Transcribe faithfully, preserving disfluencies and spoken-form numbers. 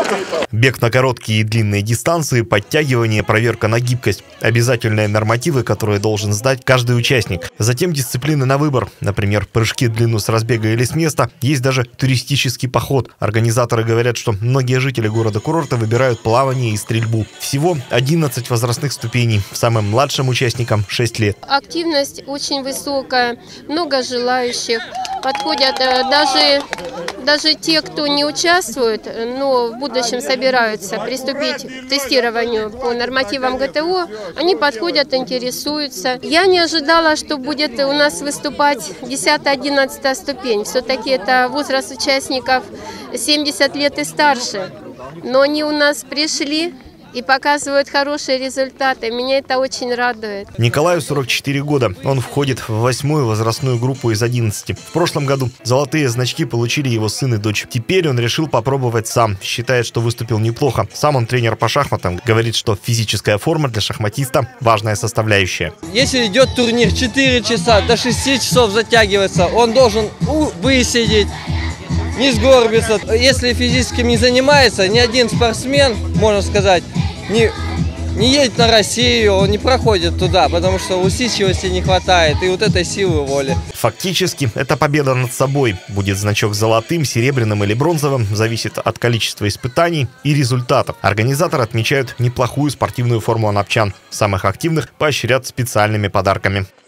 Бег на короткие и длинные дистанции, подтягивание, проверка на гибкость. Обязательные нормативы, которые должен сдать каждый участник. Затем дисциплины на выбор. Например, прыжки в длину с разбега или с места. Есть даже туристический поход. Организаторы говорят, что многие жители города-курорта выбирают плавание и стрельбу. Всего одиннадцать возрастных ступеней. Самым младшим участникам шесть лет. Активность очень высокая, много желающих. Подходят даже, даже те, кто не участвует, но в будущем собираются приступить к тестированию по нормативам ГТО, они подходят, интересуются. Я не ожидала, что будет у нас выступать десятая-одиннадцатая ступень. Все-таки это возраст участников семьдесят лет и старше. Но они у нас пришли и показывают хорошие результаты. Меня это очень радует. Николаю сорок четыре года. Он входит в восьмую возрастную группу из одиннадцати. В прошлом году золотые значки получили его сын и дочь. Теперь он решил попробовать сам. Считает, что выступил неплохо. Сам он тренер по шахматам. Говорит, что физическая форма для шахматиста – важная составляющая. Если идет турнир четыре часа, до шести часов затягивается, он должен высидеть, не сгорбиться. Если физически не занимается, ни один спортсмен, можно сказать, не, не едет на Россию, он не проходит туда, потому что усидчивости не хватает и вот этой силы воли. Фактически, это победа над собой. Будет значок золотым, серебряным или бронзовым, зависит от количества испытаний и результатов. Организаторы отмечают неплохую спортивную форму анапчан. Самых активных поощрят специальными подарками.